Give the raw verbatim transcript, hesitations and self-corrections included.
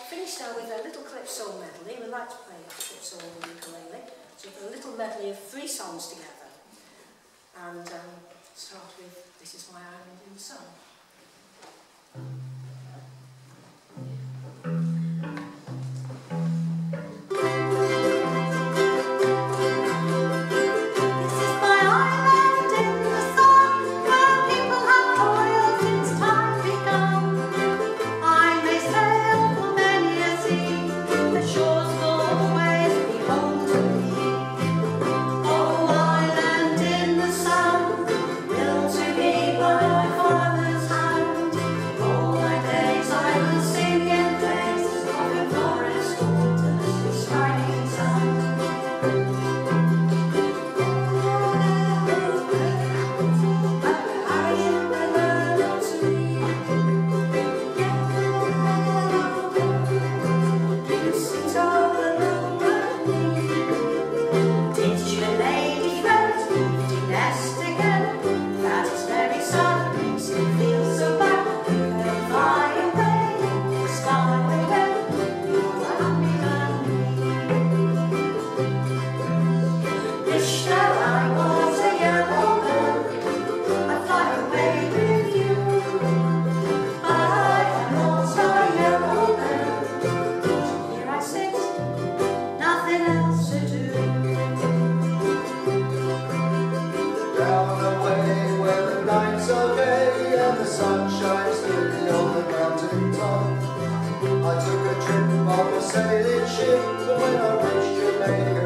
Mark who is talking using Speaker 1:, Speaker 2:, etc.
Speaker 1: finish now with a little Calypso medley. We like to play Calypso on the ukulele. So we've got a little medley of three songs together. And um, start with This Is My Island in the Sun.
Speaker 2: I took a trip on a sailing ship, but when I reached Jamaica